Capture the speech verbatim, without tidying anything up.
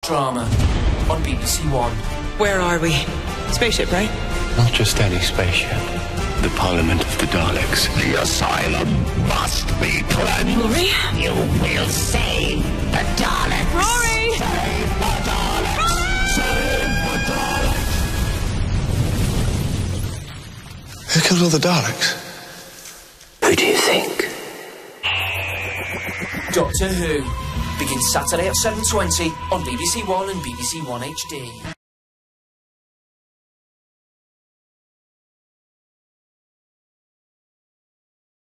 drama on B B C One. Where are we? Spaceship, right? Not just any spaceship. The Parliament of the Daleks. The Asylum must be cleansed. Rory? You will save the Daleks. Rory! Save the Daleks. Rory! Save the Daleks. Who killed all the Daleks? Who do you think? Doctor Who begins Saturday at seven twenty on B B C One and B B C One H D.